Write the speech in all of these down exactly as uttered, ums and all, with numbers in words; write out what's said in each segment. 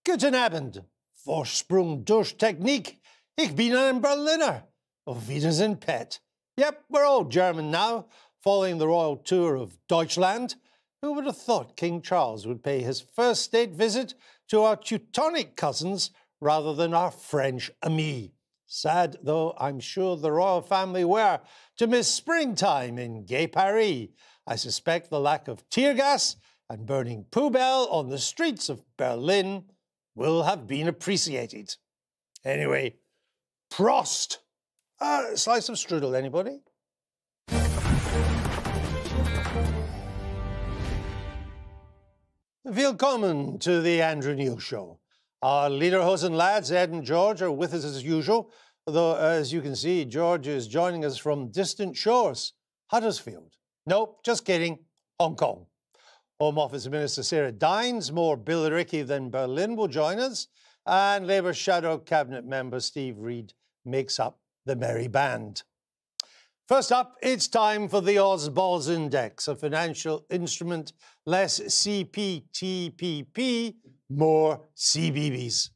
Guten Abend. Vorsprung durch Technik. Ich bin ein Berliner. Auf Wiedersehen, Pet. Yep, we're all German now, following the royal tour of Deutschland. Who would have thought King Charles would pay his first state visit to our Teutonic cousins rather than our French amis? Sad, though, I'm sure the royal family were to miss springtime in Gay Paris. I suspect the lack of tear gas and burning poubelle on the streets of Berlin will have been appreciated. Anyway, Prost! A slice of strudel, anybody? Willkommen to the Andrew Neil Show. Our Lederhosen lads, Ed and George, are with us as usual, though, as you can see, George is joining us from distant shores. Huddersfield. Nope, just kidding. Hong Kong. Home Office Minister Sarah Dines, more Billericay than Berlin, will join us, and Labour Shadow Cabinet member Steve Reid makes up the merry band. First up, it's time for the Ausballs Index, a financial instrument, less C P T P P, more C B B S.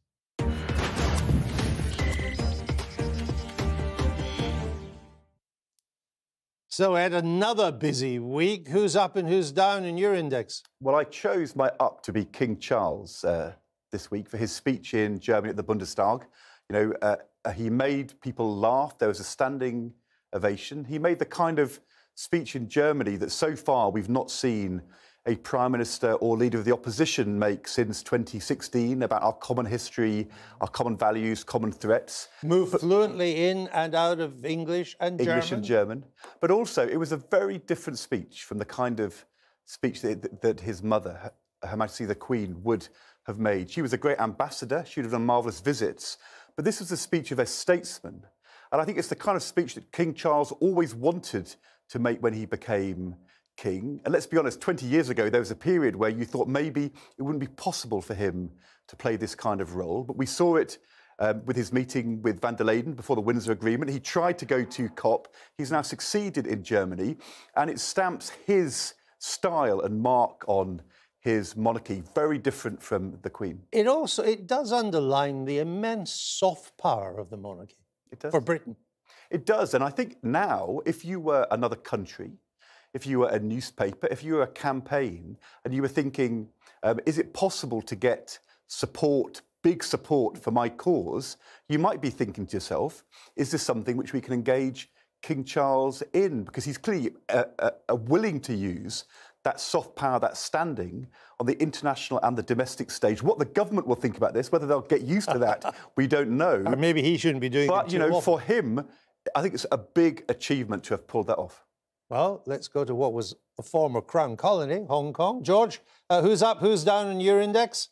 So, Ed, another busy week. Who's up and who's down in your index? Well, I chose my up to be King Charles uh, this week for his speech in Germany at the Bundestag. You know, uh, he made people laugh. There was a standing ovation. He made the kind of speech in Germany that so far we've not seen a prime minister or leader of the opposition make since twenty sixteen about our common history, our common values, common threats. Move fluently in and out of English and German. English and German. But also, it was a very different speech from the kind of speech that, that his mother, Her Majesty the Queen, would have made. She was a great ambassador. She would have done marvellous visits. But this was the speech of a statesman. And I think it's the kind of speech that King Charles always wanted to make when he became king. And let's be honest, twenty years ago, there was a period where you thought maybe it wouldn't be possible for him to play this kind of role. But we saw it um, with his meeting with van der Leyden before the Windsor Agreement. He tried to go to COP. He's now succeeded in Germany. And it stamps his style and mark on his monarchy, very different from the Queen. It also, it does underline the immense soft power of the monarchy. It does. For Britain. It does. And I think now, if you were another country, if you were a newspaper, if you were a campaign, and you were thinking, um, is it possible to get support, big support for my cause, you might be thinking to yourself, is this something which we can engage King Charles in? Because he's clearly uh, uh, uh, willing to use that soft power, that standing on the international and the domestic stage. What the government will think about this, whether they'll get used to that, we don't know. Or maybe he shouldn't be doing it. But, you know, often. for him, I think it's a big achievement to have pulled that off. Well, let's go to what was a former Crown colony, Hong Kong. George, uh, who's up, who's down in your index?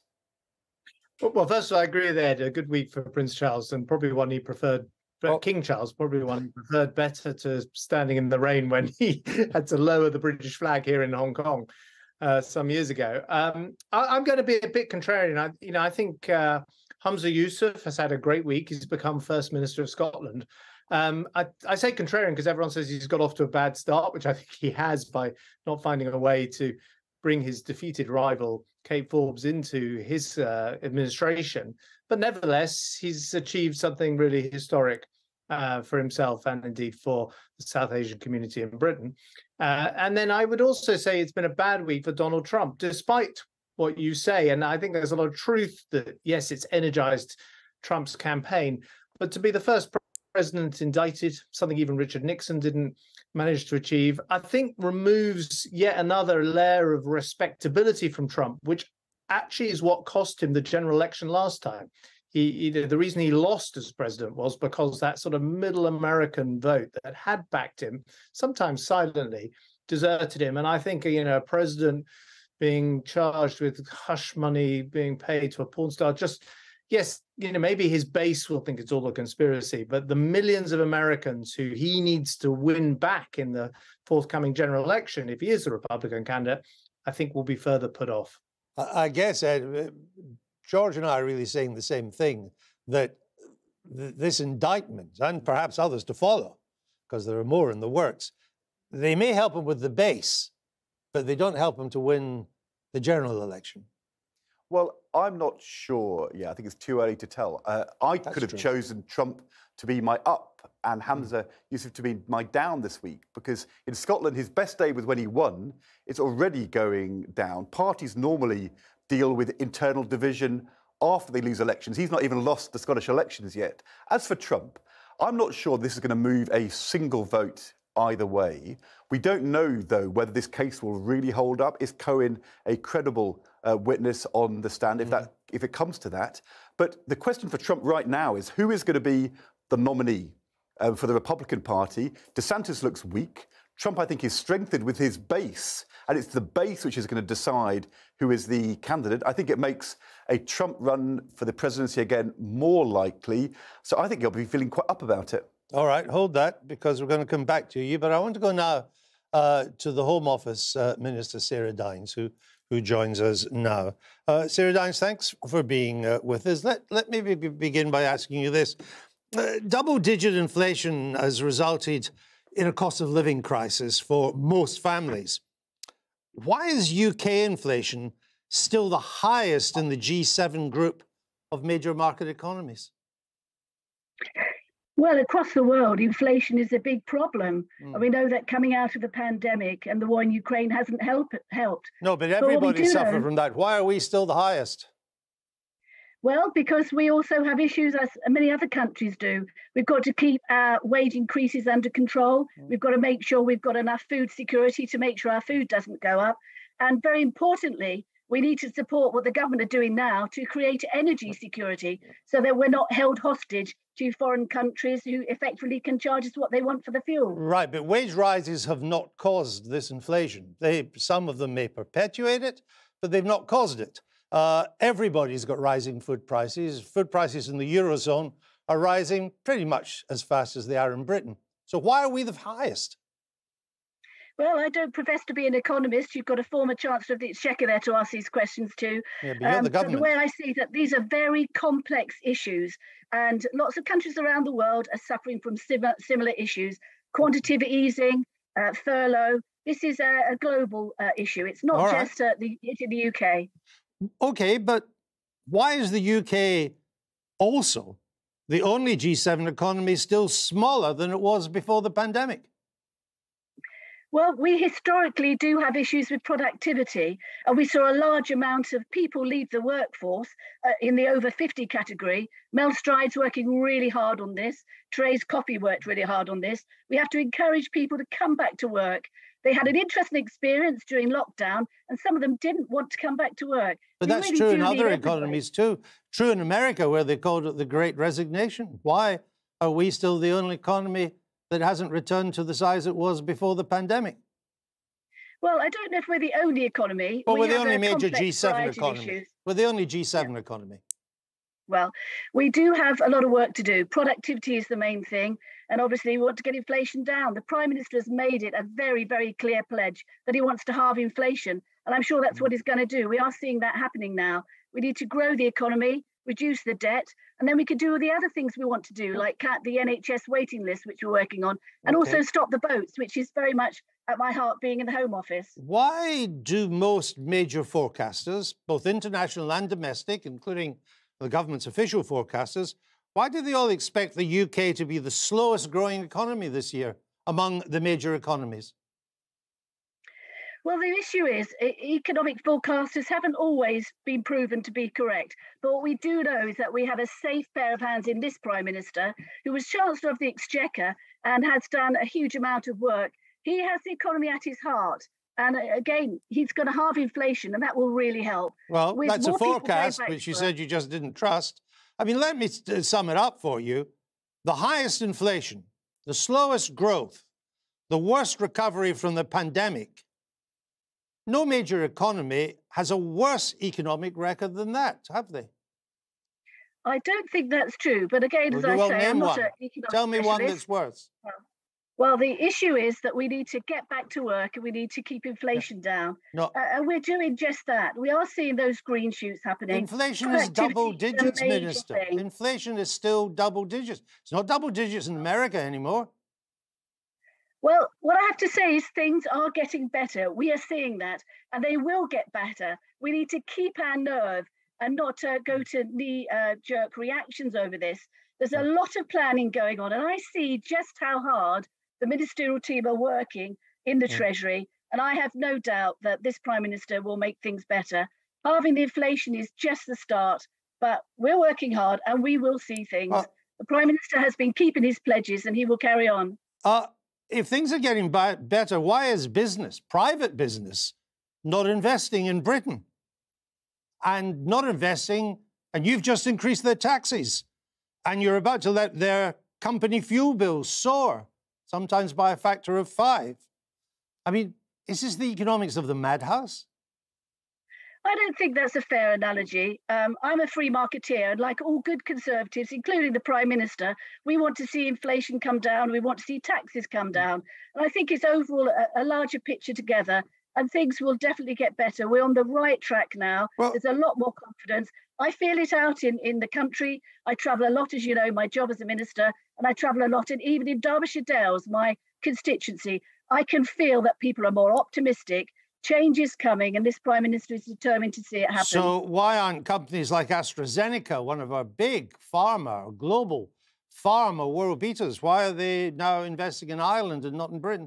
Well, first of all, I agree with Ed. A good week for Prince Charles, and probably one he preferred. Oh. King Charles, probably one he preferred better to standing in the rain when he had to lower the British flag here in Hong Kong uh, some years ago. Um, I, I'm going to be a bit contrarian. I, you know, I think uh, Humza Yousaf has had a great week. He's become First Minister of Scotland. Um, I, I say contrarian because everyone says he's got off to a bad start, which I think he has by not finding a way to bring his defeated rival, Kate Forbes, into his uh, administration. But nevertheless, he's achieved something really historic uh, for himself and indeed for the South Asian community in Britain. Uh, and then I would also say it's been a bad week for Donald Trump, despite what you say. And I think there's a lot of truth that, yes, it's energized Trump's campaign, but to be the first president indicted, something even Richard Nixon didn't manage to achieve, I think removes yet another layer of respectability from Trump, which actually is what cost him the general election last time. He, he, the reason he lost as president was because that sort of middle American vote that had backed him, sometimes silently, deserted him. And I think, you know, a president being charged with hush money being paid to a porn star, just, yes, you know, maybe his base will think it's all a conspiracy, but the millions of Americans who he needs to win back in the forthcoming general election, if he is a Republican candidate, I think will be further put off. I guess, Ed, George and I are really saying the same thing, that th this indictment, and perhaps others to follow, because there are more in the works, they may help him with the base, but they don't help him to win the general election. Well, I'm not sure. Yeah, I think it's too early to tell. Uh, I That's could have true. chosen Trump to be my up and Hamza mm. Yusuf to be my down this week, because in Scotland, his best day was when he won. It's already going down. Parties normally deal with internal division after they lose elections. He's not even lost the Scottish elections yet. As for Trump, I'm not sure this is going to move a single vote either way. We don't know, though, whether this case will really hold up. Is Cohen a credible uh, witness on the stand, if, mm. that, if it comes to that? But the question for Trump right now is, who is going to be the nominee uh, for the Republican Party? DeSantis looks weak. Trump, I think, is strengthened with his base, and it's the base which is going to decide who is the candidate. I think it makes a Trump run for the presidency again more likely. So I think he'll be feeling quite up about it. All right, hold that, because we're going to come back to you. But I want to go now uh, to the Home Office uh, Minister, Sarah Dines, who who joins us now. Uh, Sarah Dines, thanks for being uh, with us. Let, let me be begin by asking you this. Uh, double-digit inflation has resulted in a cost of living crisis for most families. Why is U K inflation still the highest in the G seven group of major market economies? Well, across the world, inflation is a big problem. Mm. And we know that coming out of the pandemic and the war in Ukraine hasn't help, helped. No, but everybody but suffered know, from that. Why are we still the highest? Well, because we also have issues, as many other countries do. We've got to keep our wage increases under control. Mm. We've got to make sure we've got enough food security to make sure our food doesn't go up. And very importantly, we need to support what the government are doing now to create energy security so that we're not held hostage to foreign countries who effectively can charge us what they want for the fuel. Right, but wage rises have not caused this inflation. They, some of them may perpetuate it, but they've not caused it. Uh, everybody's got rising food prices. Food prices in the Eurozone are rising pretty much as fast as they are in Britain. So why are we the highest? Well, I don't profess to be an economist. You've got a former Chancellor of the Exchequer there to ask these questions to. Yeah, but you're um, the government. The way I see that these are very complex issues, and lots of countries around the world are suffering from similar, similar issues. Quantitative easing, uh, furlough. This is a, a global uh, issue. It's not All just right. uh, the, in the U K. Okay, but why is the U K also the only G seven economy still smaller than it was before the pandemic? Well, we historically do have issues with productivity, and we saw a large amount of people leave the workforce uh, in the over fifty category. Mel Stride's working really hard on this. Therese Coffey worked really hard on this. We have to encourage people to come back to work. They had an interesting experience during lockdown, and some of them didn't want to come back to work. But we that's really true in other everybody. economies too. True in America, where they called it the Great Resignation. Why are we still the only economy that hasn't returned to the size it was before the pandemic? Well, I don't know if we're the only economy. Well, we we're the only major G G seven economy. We're the only G seven yeah. economy. Well, we do have a lot of work to do. Productivity is the main thing. And obviously, we want to get inflation down. The Prime Minister has made it a very, very clear pledge that he wants to halve inflation. And I'm sure that's what he's going to do. We are seeing that happening now. We need to grow the economy, reduce the debt, and then we could do all the other things we want to do, like cut the N H S waiting list, which we're working on, and okay. also stop the boats, which is very much at my heart being in the Home Office. Why do most major forecasters, both international and domestic, including the government's official forecasters, why do they all expect the U K to be the slowest growing economy this year among the major economies? Well, the issue is economic forecasters haven't always been proven to be correct. But what we do know is that we have a safe pair of hands in this Prime Minister, who was Chancellor of the Exchequer and has done a huge amount of work. He has the economy at his heart. And again, he's going to halve inflation, and that will really help. Well, With that's a forecast, which you said you just didn't trust. I mean, let me sum it up for you. The highest inflation, the slowest growth, the worst recovery from the pandemic. No major economy has a worse economic record than that, have they? I don't think that's true. But again, well, as I well, say, name I'm not one. an economic Tell me specialist. one that's worse. Well, well, the issue is that we need to get back to work and we need to keep inflation down. No. Uh, and we're doing just that. We are seeing those green shoots happening. Inflation is double digits, Minister. Thing. Inflation is still double digits. It's not double digits in America anymore. Well, what I have to say is things are getting better. We are seeing that, and they will get better. We need to keep our nerve and not uh, go to knee-jerk uh, reactions over this. There's a lot of planning going on, and I see just how hard the ministerial team are working in the yeah. Treasury, and I have no doubt that this Prime Minister will make things better. Halving the inflation is just the start, but we're working hard, and we will see things. Uh, the Prime Minister has been keeping his pledges, and he will carry on. Uh, if things are getting better, why is business, private business, not investing in Britain? And not investing, and you've just increased their taxes, and you're about to let their company fuel bills soar, sometimes by a factor of five. I mean, is this the economics of the madhouse? I don't think that's a fair analogy. Um, I'm a free marketeer, and like all good Conservatives, including the Prime Minister, we want to see inflation come down, we want to see taxes come down. And I think it's overall a, a larger picture together, and things will definitely get better. We're on the right track now. Well, there's a lot more confidence. I feel it out in, in the country. I travel a lot, as you know, my job as a minister, and I travel a lot, and even in Derbyshire Dales, my constituency, I can feel that people are more optimistic. Change is coming, and this Prime Minister is determined to see it happen. So why aren't companies like AstraZeneca, one of our big pharma, global pharma world beaters, why are they now investing in Ireland and not in Britain?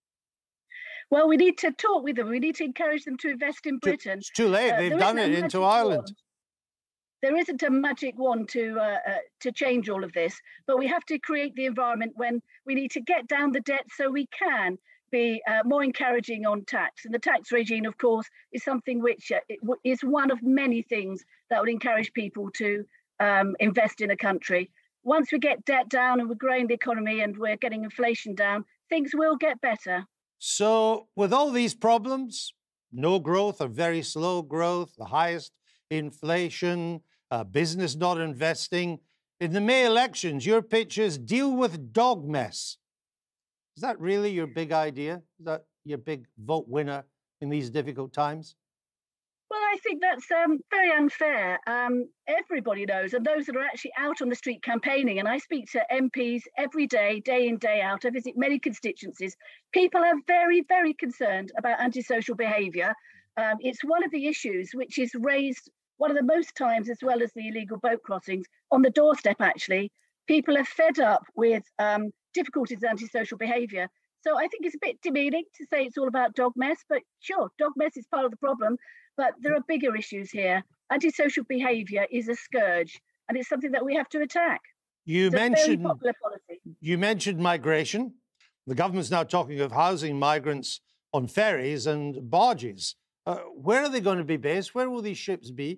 Well, we need to talk with them. We need to encourage them to invest in Britain. It's too late. Uh, They've done it into Ireland. Wand. There isn't a magic wand to uh, uh, to change all of this, but we have to create the environment when we need to get down the debt so we can be uh, more encouraging on tax. And the tax regime, of course, is something which uh, is one of many things that would encourage people to um, invest in a country. Once we get debt down and we're growing the economy and we're getting inflation down, things will get better. So with all these problems, no growth or very slow growth, the highest inflation, uh, business not investing, in the May elections, your pitch is deal with dog mess. Is that really your big idea? Is that your big vote winner in these difficult times? Well, I think that's um, very unfair. Um, everybody knows, and those that are actually out on the street campaigning, and I speak to M Ps every day, day in, day out. I visit many constituencies. People are very, very concerned about antisocial behaviour. Um, it's one of the issues which is raised one of the most times, as well as the illegal boat crossings, on the doorstep, actually. People are fed up with um, difficulties with antisocial behaviour. So I think it's a bit demeaning to say it's all about dog mess, but sure, dog mess is part of the problem. But there are bigger issues here. Antisocial behaviour is a scourge, and it's something that we have to attack. You it's mentioned a very popular policy. You mentioned migration. The government's now talking of housing migrants on ferries and barges. Uh, where are they going to be based? Where will these ships be?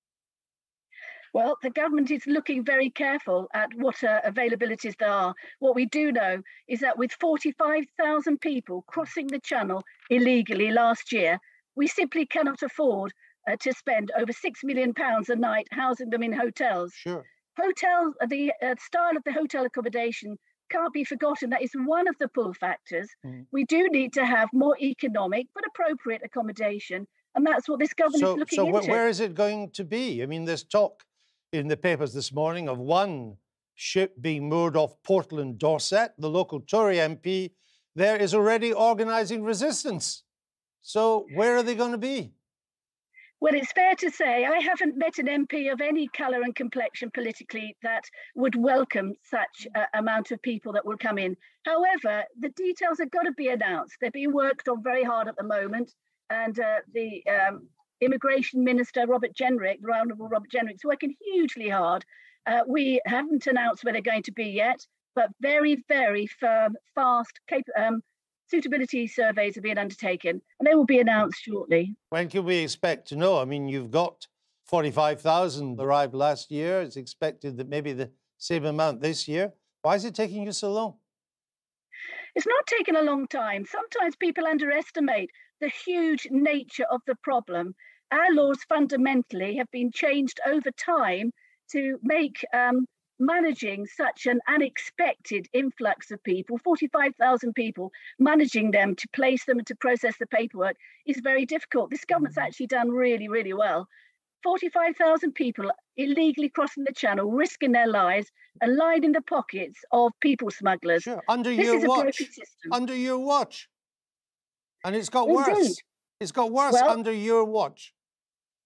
Well, the government is looking very careful at what uh, availabilities there are. What we do know is that with forty-five thousand people crossing the Channel illegally last year, we simply cannot afford uh, to spend over six million pounds a night housing them in hotels. Sure. Hotel, the uh, style of the hotel accommodation can't be forgotten. That is one of the pull factors. Mm. We do need to have more economic but appropriate accommodation, and that's what this government so, is looking so into. So where is it going to be? I mean, there's talk in the papers this morning of one ship being moored off Portland, Dorset. The local Tory M P there is already organising resistance. So where are they going to be? Well, it's fair to say I haven't met an M P of any colour and complexion politically that would welcome such an amount of people that will come in. However, the details have got to be announced. They're being worked on very hard at the moment. And uh, the um, Immigration Minister, Robert Jenrick, the Honourable Robert Jenrick, is working hugely hard. Uh, we haven't announced where they're going to be yet, but very, very firm, fast, um, suitability surveys are being undertaken, and they will be announced shortly. When can we expect to know? I mean, you've got forty-five thousand arrived last year. It's expected that maybe the same amount this year. Why is it taking you so long? It's not taking a long time. Sometimes people underestimate the huge nature of the problem. Our laws fundamentally have been changed over time to make um, managing such an unexpected influx of people, forty-five thousand people, managing them to place them and to process the paperwork is very difficult. This government's actually done really, really well. forty-five thousand people illegally crossing the Channel, risking their lives and lining the pockets of people smugglers. Sure, under this your is a watch. broken system. Under your watch. And it's got Indeed. worse. It's got worse well, under your watch.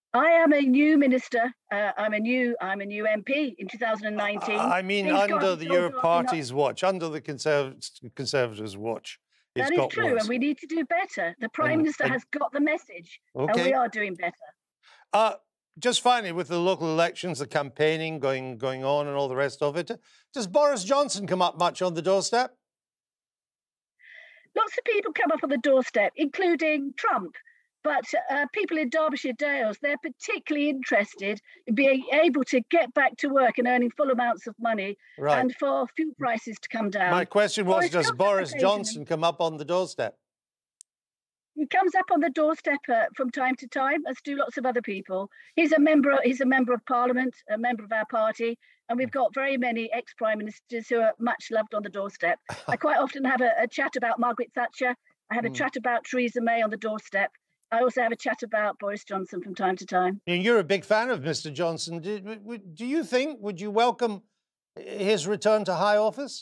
I am a new minister. Uh, I'm a new. I'm a new M P in two thousand nineteen. I mean, Things got under the so your dark party's watch, under the Conserv Conservatives' watch, it's That got is true, worse. and we need to do better. The Prime And- Minister and- has got the message, and Okay. we are doing better. Uh, just finally, with the local elections, the campaigning going going on, and all the rest of it, does Boris Johnson come up much on the doorstep? Lots of people come up on the doorstep, including Trump. But uh, people in Derbyshire Dales, they're particularly interested in being able to get back to work and earning full amounts of money, Right. and for fuel prices to come down. My question was, Boris does comes up Boris occasionally. Johnson come up on the doorstep? He comes up on the doorstep uh, from time to time, as do lots of other people. He's a member. He's a member of Parliament, a member of our party, and we've got very many ex-prime ministers who are much loved on the doorstep. I quite often have a, a chat about Margaret Thatcher. I have a Mm. chat about Theresa May on the doorstep. I also have a chat about Boris Johnson from time to time. And you're a big fan of Mister Johnson. Do, would- do you think, would you welcome his return to high office?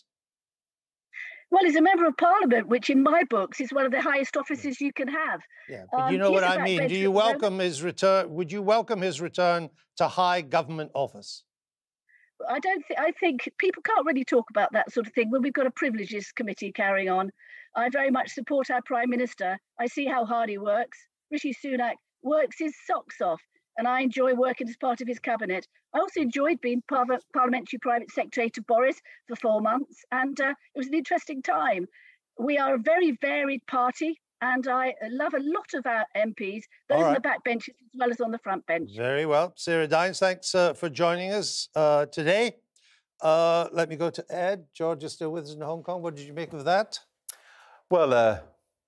Well, he's a member of Parliament, which in my books is one of the highest offices you can have. Yeah, but you Um, know he's what a I mean. Do backbencher you at the moment. welcome his return? Would you welcome his return to high government office? I don't think, I think people can't really talk about that sort of thing when we've got a privileges committee carrying on. I very much support our Prime Minister. I see how hard he works. Rishi Sunak works his socks off, and I enjoy working as part of his cabinet. I also enjoyed being par- parliamentary private secretary to Boris for four months, and uh, it was an interesting time. We are a very varied party, and I love a lot of our M Ps, those All on right. the back benches as well as on the front bench. Very well. Sarah Dines, thanks uh, for joining us uh, today. Uh, let me go to Ed. George is still with us in Hong Kong. What did you make of that? Well, uh,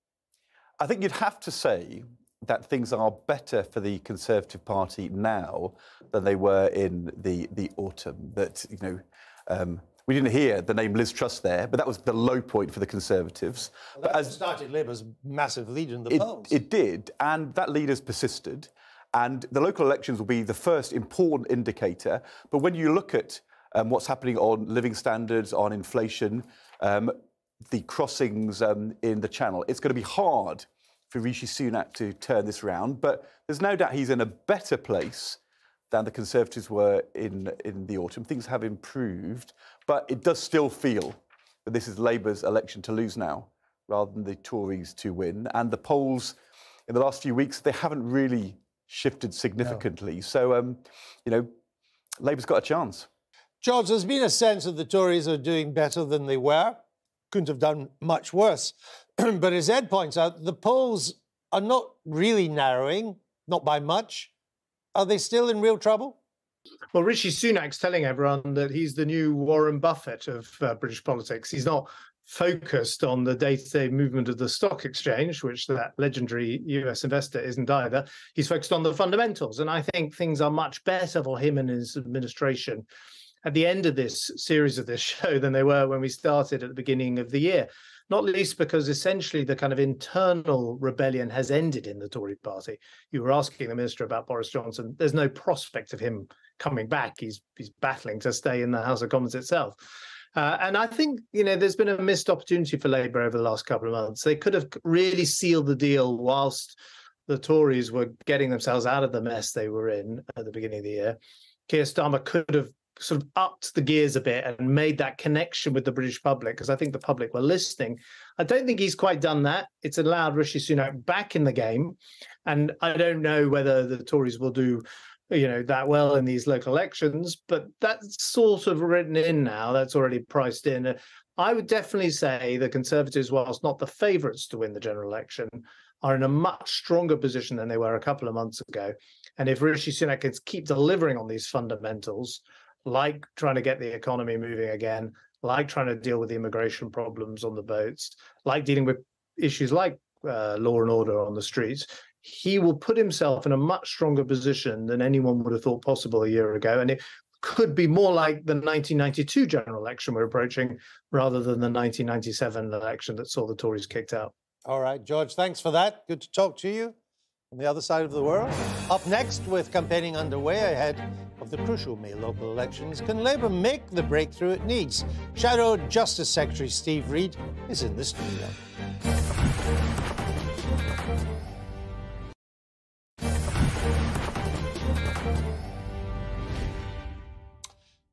I think you'd have to say that things are better for the Conservative Party now than they were in the the autumn. That, you know, um, we didn't hear the name Liz Truss there, but that was the low point for the Conservatives. Well, But that as started Labour's massive lead in the it, polls. it did, and that lead has persisted. And the local elections will be the first important indicator. But when you look at um, what's happening on living standards, on inflation, um, the crossings um, in the Channel, it's going to be hard for Rishi Sunak to turn this round. But there's no doubt he's in a better place than the Conservatives were in, in the autumn. Things have improved, but it does still feel that this is Labour's election to lose now, rather than the Tories to win. And the polls in the last few weeks, they haven't really shifted significantly. No. So, um, you know, Labour's got a chance. George, there's been a sense that the Tories are doing better than they were. Couldn't have done much worse. But as Ed points out, the polls are not really narrowing, not by much. Are they still in real trouble? Well, Rishi Sunak's telling everyone that he's the new Warren Buffett of uh, British politics. He's not focused on the day-to-day movement of the stock exchange, which that legendary U S investor isn't either. He's focused on the fundamentals. And I think things are much better for him and his administration at the end of this series of this show than they were when we started at the beginning of the year. Not least because essentially the kind of internal rebellion has ended in the Tory party. You were asking the minister about Boris Johnson. There's no prospect of him coming back. He's he's battling to stay in the House of Commons itself. Uh, and I think, you know, there's been a missed opportunity for Labour over the last couple of months. They could have really sealed the deal whilst the Tories were getting themselves out of the mess they were in at the beginning of the year. Keir Starmer could have sort of upped the gears a bit and made that connection with the British public, because I think the public were listening. I don't think he's quite done that. It's allowed Rishi Sunak back in the game. And I don't know whether the Tories will do, you know, that well in these local elections, but that's sort of written in now. That's already priced in. I would definitely say the Conservatives, whilst not the favourites to win the general election, are in a much stronger position than they were a couple of months ago. And if Rishi Sunak can keep delivering on these fundamentals, like trying to get the economy moving again, like trying to deal with the immigration problems on the boats, like dealing with issues like uh, law and order on the streets, he will put himself in a much stronger position than anyone would have thought possible a year ago. And it could be more like the nineteen ninety-two general election we're approaching rather than the nineteen ninety-seven election that saw the Tories kicked out. All right, George, thanks for that. Good to talk to you on the other side of the world. Up next, with campaigning underway ahead of the crucial May local elections, can Labour make the breakthrough it needs? Shadow Justice Secretary Steve Reid is in the studio.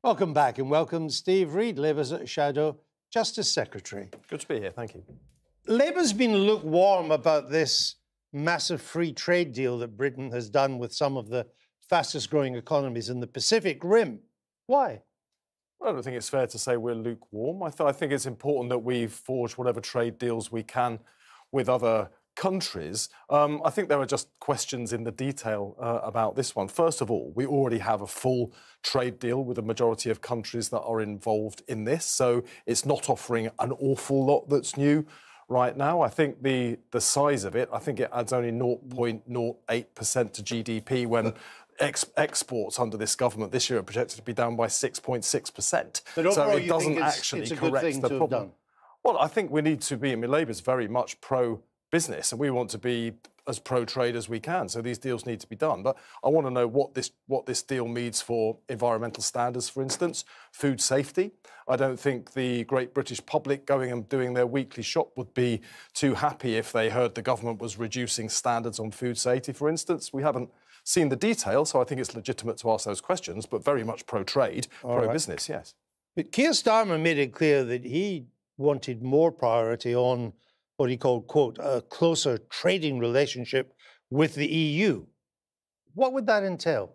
Welcome back and welcome Steve Reid, Labour's Shadow Justice Secretary. Good to be here, thank you. Labour's been lukewarm about this massive free trade deal that Britain has done with some of the fastest growing economies in the Pacific Rim. Why? Well, I don't think it's fair to say we're lukewarm. I, th I think it's important that we forge whatever trade deals we can with other countries. Um, I think there are just questions in the detail uh, about this one. First of all, we already have a full trade deal with a majority of countries that are involved in this, so it's not offering an awful lot that's new right now. I think the, the size of it, I think it adds only zero point zero eight percent to G D P when ex exports under this government this year are projected to be down by six point six percent. So it doesn't actually correct the problem. Well, I think we need to be, I mean, Labour's very much pro-business and we want to be as pro-trade as we can. So these deals need to be done. But I want to know what this what this deal means for environmental standards, for instance, food safety. I don't think the great British public going and doing their weekly shop would be too happy if they heard the government was reducing standards on food safety, for instance. We haven't seen the detail, so I think it's legitimate to ask those questions, but very much pro-trade, pro-business, yes. But Keir Starmer made it clear that he wanted more priority on what he called, quote, a closer trading relationship with the E U. What would that entail?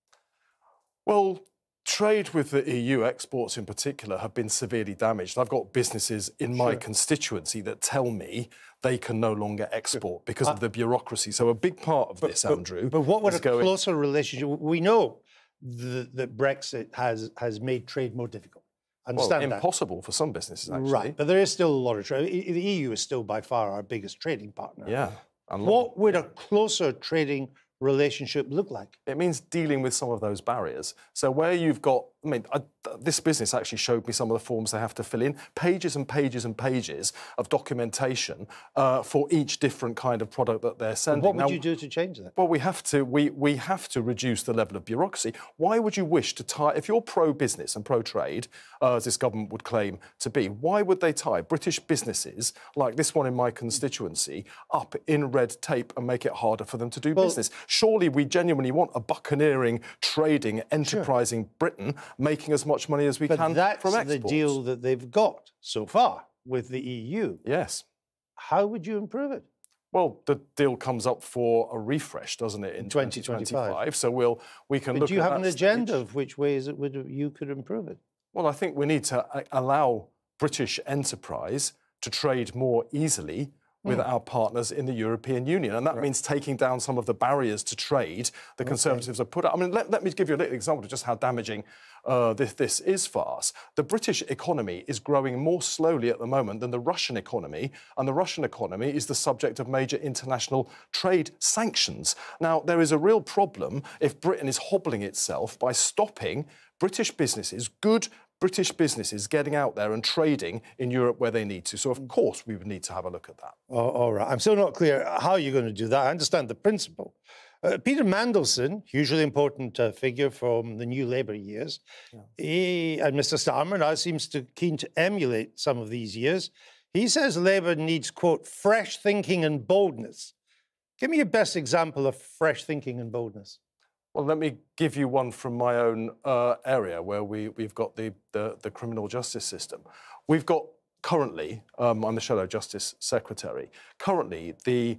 Well, trade with the E U, exports in particular, have been severely damaged. I've got businesses in my sure. constituency that tell me they can no longer export because uh, of the bureaucracy. So a big part of but, this, but, Andrew... But what would a going... closer relationship... We know that, that Brexit has, has made trade more difficult. Understand well, that. impossible for some businesses, actually. Right, but there is still a lot of trade. The E U is still by far our biggest trading partner. Yeah. What would a closer trading relationship look like? It means dealing with some of those barriers. So where you've got, I mean, I, this business actually showed me some of the forms they have to fill in, pages and pages and pages of documentation uh, for each different kind of product that they're sending. And what would now, you do to change that? Well, we have to, we, we have to reduce the level of bureaucracy. Why would you wish to tie, if you're pro-business and pro-trade, uh, as this government would claim to be, why would they tie British businesses, like this one in my constituency, up in red tape and make it harder for them to do well, business? Surely we genuinely want a buccaneering, trading, enterprising sure. Britain making as much money as we but can that's from exports. The deal that they've got so far with the E U. Yes. How would you improve it? Well, the deal comes up for a refresh, doesn't it, in twenty twenty-five? So we'll we can but look. Do you at have that an agenda stage. of which ways it would you could improve it? Well, I think we need to allow British enterprise to trade more easily with mm. our partners in the European Union. And that right. means taking down some of the barriers to trade the okay. Conservatives have put up. I mean, let, let me give you a little example of just how damaging uh, this, this is for us. The British economy is growing more slowly at the moment than the Russian economy, and the Russian economy is the subject of major international trade sanctions. Now, there is a real problem if Britain is hobbling itself by stopping British businesses, good British businesses getting out there and trading in Europe where they need to. So, of course, we would need to have a look at that. Oh, all right. I'm still not clear how you're going to do that. I understand the principle. Uh, Peter Mandelson, hugely important uh, figure from the New Labour years, yeah. he, and Mister Starmer now seems to keen to emulate some of these years. He says Labour needs, quote, fresh thinking and boldness. Give me your best example of fresh thinking and boldness. Well, let me give you one from my own uh, area where we, we've got the, the, the criminal justice system. We've got currently, um, I'm the Shadow Justice Secretary, currently the,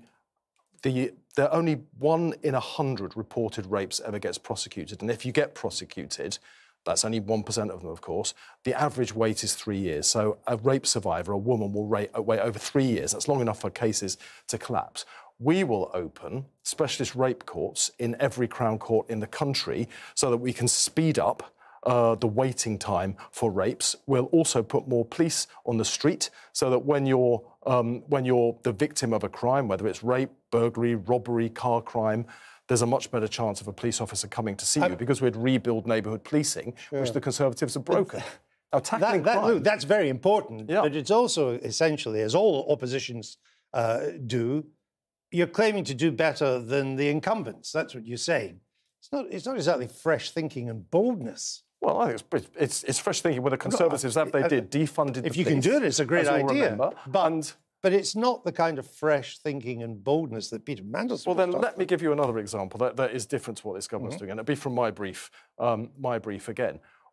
the, there are only one in a hundred reported rapes ever gets prosecuted. And if you get prosecuted, that's only one percent of them, of course, the average wait is three years. So a rape survivor, a woman, will wait over three years. That's long enough for cases to collapse. We will open specialist rape courts in every Crown Court in the country so that we can speed up uh, the waiting time for rapes. We'll also put more police on the street so that when you're, um, when you're the victim of a crime, whether it's rape, burglary, robbery, car crime, there's a much better chance of a police officer coming to see I'm... you because we'd rebuild neighbourhood policing, sure. which the Conservatives have broken. Now, tackling that, that, crime... look, that's very important, yeah. but it's also essentially, as all oppositions uh, do, you're claiming to do better than the incumbents. That's what you're saying. It's not, it's not exactly fresh thinking and boldness. Well, I think it's, it's, it's fresh thinking with the Conservatives that they did, defunded If the you police, can do it, it's a great idea. Remember. But, and, but it's not the kind of fresh thinking and boldness that Peter Mandelson Well, then was let me give you another example that, that is different to what this government's mm-hmm. doing, and it'll be from my brief, um, my brief again.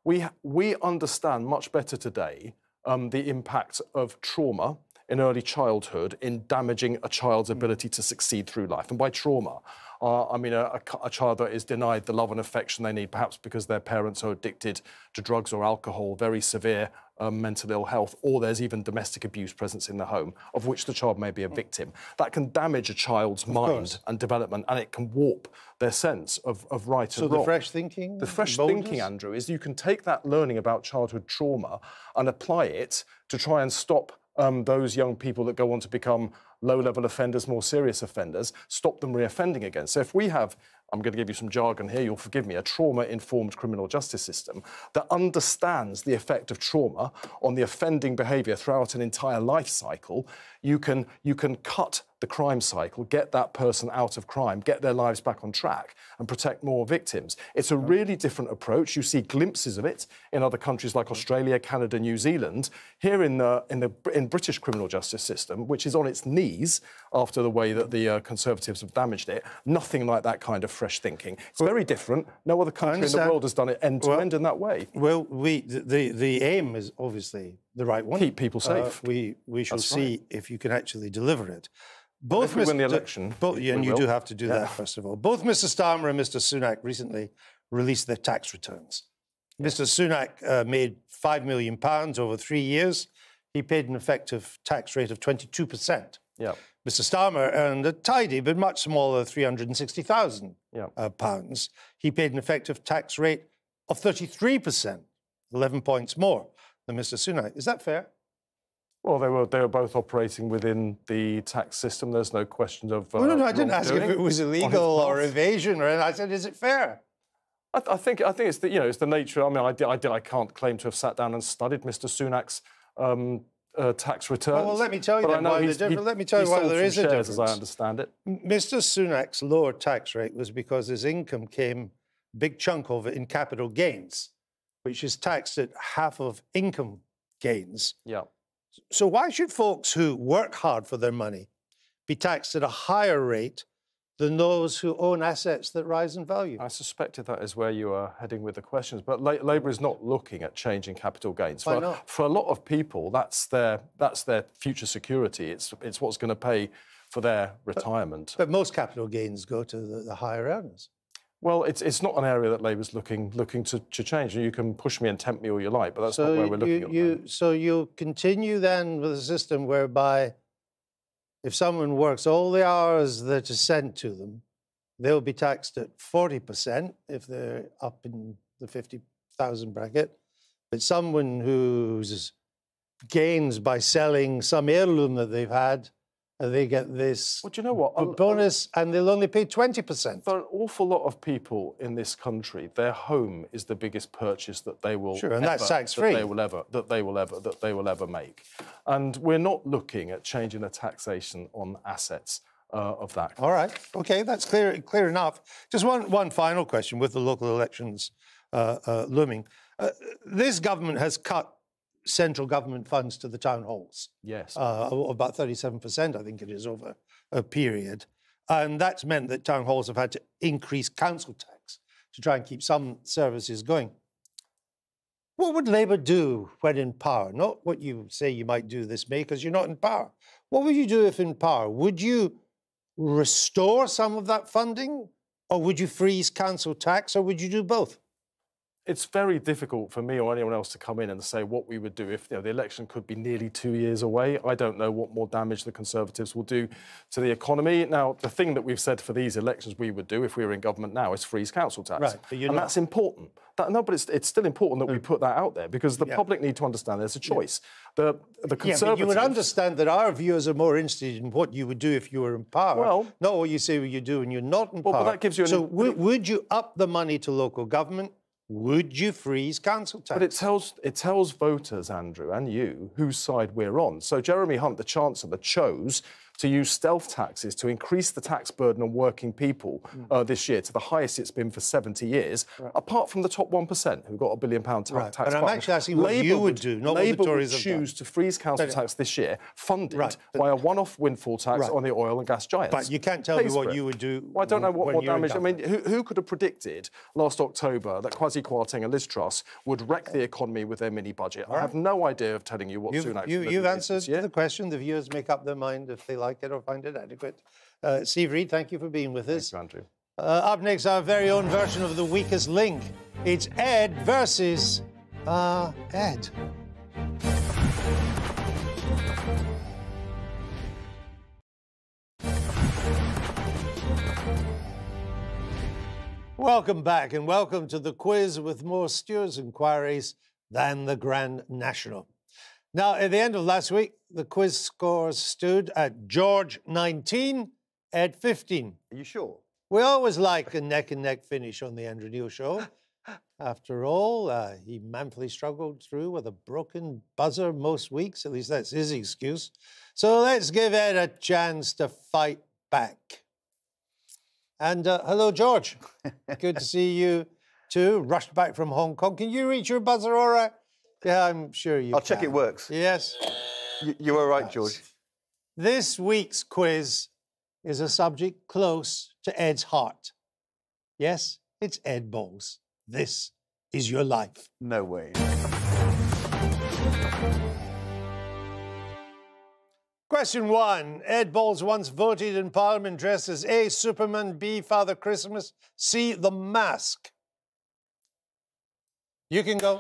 We, we understand much better today um, the impact of trauma in early childhood in damaging a child's ability to succeed through life. And by trauma, uh, I mean a, a, a child that is denied the love and affection they need, perhaps because their parents are addicted to drugs or alcohol, very severe um, mental ill health, or there's even domestic abuse presence in the home, of which the child may be a victim. That can damage a child's Of mind course. and development, and it can warp their sense of, of right So and the wrong. fresh thinking? The fresh boldness? thinking, Andrew, is you can take that learning about childhood trauma and apply it to try and stop Um, those young people that go on to become low-level offenders, more serious offenders, stop them reoffending again. So if we have, I'm going to give you some jargon here, you'll forgive me, a trauma-informed criminal justice system that understands the effect of trauma on the offending behaviour throughout an entire life cycle, you can, you can cut the crime cycle, get that person out of crime, get their lives back on track and protect more victims. It's a really different approach. You see glimpses of it in other countries like Australia, Canada, New Zealand. Here in the, in the in British criminal justice system, which is on its knees after the way that the uh, Conservatives have damaged it, nothing like that kind of fresh thinking. It's very different. No other country in the world has done it end-to-end in that way. Well, we the, the aim is obviously the right one. Keep people safe. Uh, we, we shall That's see right. if you can actually deliver it. Both if we win the Mister election, both, we and you will. do have to do Yeah. that, first of all. Both Mister Starmer and Mister Sunak recently released their tax returns. Mister Sunak uh, made five million pounds over three years. He paid an effective tax rate of twenty-two percent. Yeah. Mister Starmer earned a tidy but much smaller three hundred sixty thousand Yeah. uh, pounds. He paid an effective tax rate of thirty-three percent, eleven points more than Mister Sunak. Is that fair? Well, they were they were both operating within the tax system. There's no question of. Uh, Well, no, no, I didn't ask if wrongdoing it was on his illegal or part. evasion, or anything. I said, is it fair? I, I think I think it's the you know it's the nature. I mean, I did, I did I can't claim to have sat down and studied Mister Sunak's um, uh, tax returns. Well, well, let me tell you but I then know why the he's- difference. he- Let me tell he you why sold there some is a shares, difference. as I understand it. Mister Sunak's lower tax rate was because his income came, big chunk of it, in capital gains, which is taxed at half of income gains. Yeah. So why should folks who work hard for their money be taxed at a higher rate than those who own assets that rise in value? I suspected that is where you are heading with the questions, but La Labour is not looking at changing capital gains. Why For, not? for a lot of people, that's their that's their future security. It's it's what's going to pay for their retirement. But most capital gains go to the, the higher earners. Well, it's it's not an area that Labour's looking looking to, to change. You can push me and tempt me all you like, but that's not where we're looking you, at. you, so you'll continue then with a system whereby if someone works all the hours that are sent to them, they'll be taxed at forty percent if they're up in the fifty thousand bracket. But someone whose gains by selling some heirloom that they've had, uh, they get this Well, do you know what? b- bonus and they'll only pay twenty percent. For an awful lot of people in this country, their home is the biggest purchase that they will Sure, and ever, that's tax-free. that they will ever that they will ever that they will ever make. And we're not looking at changing the taxation on assets uh, of that. All right. Okay, that's clear clear enough. Just one, one final question with the local elections uh, uh, looming. Uh, this government has cut central government funds to the town halls. Yes. Uh, about thirty-seven percent, I think it is, over a period. And that's meant that town halls have had to increase council tax to try and keep some services going. What would Labour do when in power? Not what you say you might do this May, because you're not in power. What would you do if in power? Would you restore some of that funding? Or would you freeze council tax? Or would you do both? It's very difficult for me or anyone else to come in and say what we would do if you know, the election could be nearly two years away. I don't know what more damage the Conservatives will do to the economy. Now, the thing that we've said for these elections we would do if we were in government now is freeze council tax. Right, but you're and not. that's important. That, no, but it's, it's still important that we put that out there because the Yeah. public need to understand there's a choice. The, the Yeah, Conservatives... but you would understand that our viewers are more interested in what you would do if you were in power, Well- not what you say you do when you're not in Well, but power. that gives you an- so w- would you up the money to local government? Would you freeze council tax? But it tells it tells voters, Andrew, and you, whose side we're on. So Jeremy Hunt, the Chancellor, chose to use stealth taxes to increase the tax burden on working people uh, this year to the highest it's been for seventy years, right. apart from the top one percent who got a billion pound ta right. tax. But I'm actually asking what Labour you would do, not Labour what the Tories would have choose done. to freeze council but, tax this year, funded right, by a one-off windfall tax right. on the oil and gas giants. But you can't tell me what you would do. Well, I don't know what, what damage. I mean, who, who could have predicted last October that Kwasi Kwarteng and Liz Truss would wreck the economy with their mini budget? Right. I have no idea of telling you what you've, Sunak. You, you've answered the question. The viewers make up their mind if they like it or find it adequate. Uh, Steve Reid, thank you for being with us. Thanks, Andrew. Uh, up next, our very own version of the weakest link. It's Ed versus uh, Ed. Welcome back and welcome to the quiz with more Stewart's inquiries than the Grand National. Now, at the end of last week, the quiz scores stood at George nineteen, Ed fifteen. Are you sure? We always like a neck-and-neck finish on the Andrew Neil Show. After all, uh, he manfully struggled through with a broken buzzer most weeks. At least that's his excuse. So let's give Ed a chance to fight back. And uh, hello, George. Good to see you too. Rushed back from Hong Kong. Can you reach your buzzer all right? Yeah, I'm sure you I'll can. check it works. Yes. You, you are right, George. This week's quiz is a subject close to Ed's heart. Yes, it's Ed Balls. This is your life. No way. Question one. Ed Balls once voted in Parliament dressed as A, Superman, B, Father Christmas, C, The Mask. You can go.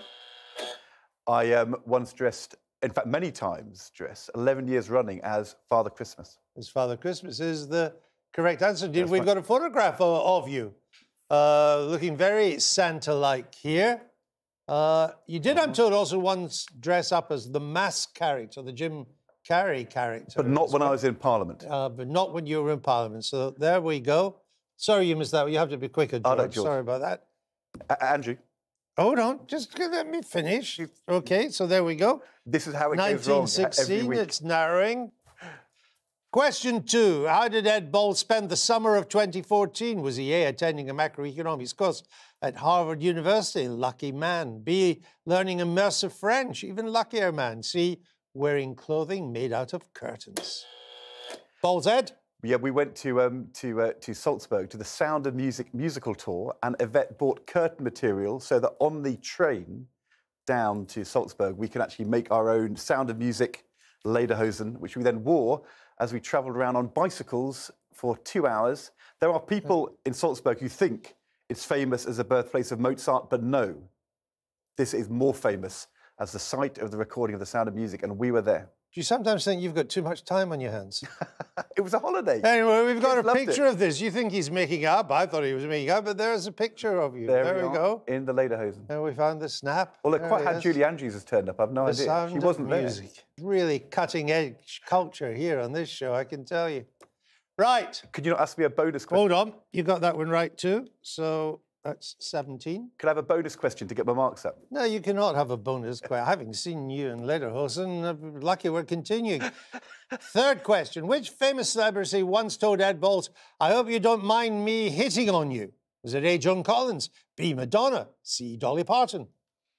I um, once dressed, in fact, many times dressed, eleven years running as Father Christmas. As Father Christmas is the correct answer. Did That's We've right. got a photograph of, of you, uh, looking very Santa-like here. Uh, you did, I'm told, also once dress up as the Mask character, the Jim Carrey character. But not when I was in Parliament. Uh, but not when you were in Parliament. So there we go. Sorry you missed that. You have to be quicker, George. Oh, no, George. Sorry about that. A Andrew. Hold on. Just let me finish. OK, so there we go. This is how it goes wrong every nineteen sixteen, week. it's narrowing. Question two. How did Ed Balls spend the summer of twenty fourteen? Was he A, attending a macroeconomics course at Harvard University? Lucky man. B, learning immersive French? Even luckier man. C, wearing clothing made out of curtains? Balls, Ed? Yeah, we went to um, to uh, to Salzburg to the Sound of Music musical tour, and Yvette bought curtain material so that on the train down to Salzburg we can actually make our own Sound of Music lederhosen, which we then wore as we travelled around on bicycles for two hours. There are people in Salzburg who think it's famous as the birthplace of Mozart, but no, this is more famous as the site of the recording of the Sound of Music, and we were there. Do you sometimes think you've got too much time on your hands? It was a holiday. Anyway, we've got Kids a picture it. of this. You think he's making up? I thought he was making up, but there's a picture of you. There, There, we, we are, go. in the lederhosen. And we found the snap. Well, look, There quite he how is. Julie Andrews has turned up. I've no The idea. sound She of wasn't there. music. Really cutting edge culture here on this show, I can tell you. Right. Could you not ask me a bonus question? Hold on. You got that one right too. So that's seventeen. Could I have a bonus question to get my marks up? No, you cannot have a bonus question. Having seen you in Lederhosen, I'm lucky we're continuing. Third question. Which famous celebrity once told Ed Balls, I hope you don't mind me hitting on you? Was it A, Joan Collins, B, Madonna, C, Dolly Parton?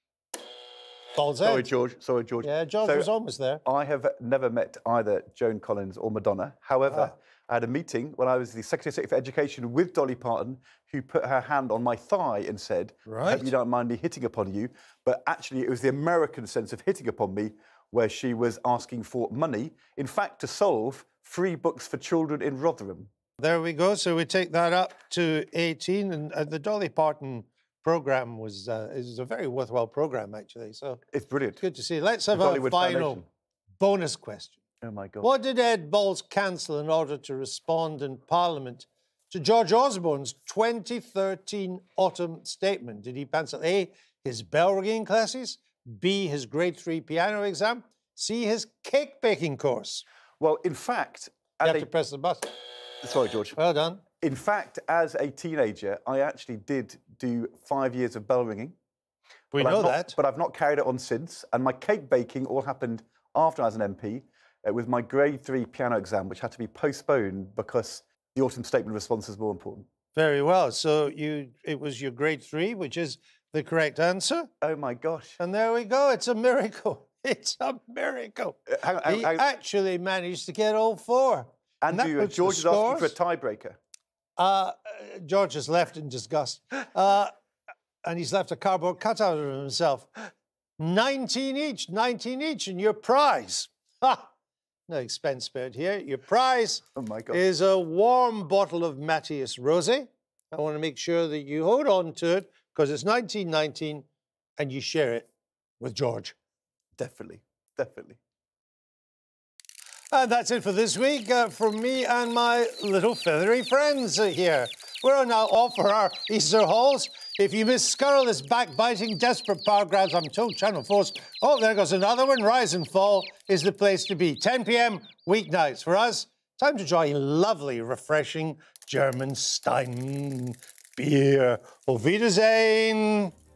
Balls Sorry, Ed. George. Sorry, George. Yeah, George So, was almost there. I have never met either Joan Collins or Madonna. However, Ah. I had a meeting when I was the Secretary of State for Education with Dolly Parton, who put her hand on my thigh and said, I Right. hope you don't mind me hitting upon you. But actually, it was the American sense of hitting upon me, where she was asking for money, in fact, to solve free books for children in Rotherham. There we go. So we take that up to eighteen. And uh, the Dolly Parton programme was, uh, is a very worthwhile programme, actually. So It's brilliant. good to see. Let's have The a Dollywood final Foundation. bonus question. Oh, my God. What did Ed Balls cancel in order to respond in Parliament to George Osborne's twenty thirteen autumn statement? Did he cancel A, his bell ringing classes, B, his grade three piano exam, C, his cake baking course? Well, in fact... You as have a- to press the button. Sorry, George. Well done. In fact, as a teenager, I actually did do five years of bell ringing. We but know I've not, that. But I've not carried it on since. And my cake baking all happened after I was an M P. uh, with my grade three piano exam, which had to be postponed because the autumn statement of response is more important. Very well. So you, it was your grade three, which is the correct answer. Oh my gosh! And there we go. It's a miracle. It's a miracle. Uh, hang on, hang, he hang. actually managed to get all four. And Andrew, that George is asking for a tiebreaker. Uh, George has left in disgust. Uh, and he's left a cardboard cutout of himself. nineteen each, nineteen each, and your prize. Ha! No expense spared here. Your prize oh my God. is a warm bottle of Matthias Rosé. I want to make sure that you hold on to it because it's nineteen nineteen and you share it with George. Definitely, definitely. And that's it for this week uh, from me and my little feathery friends uh, here. We're now off for our Easter hauls. If you miss scurrilous, backbiting, desperate paragraphs, I'm told Channel four's, oh, there goes another one, Rise and Fall is the place to be. ten p m weeknights. For us, time to enjoy lovely, refreshing German Stein beer. Auf Wiedersehen.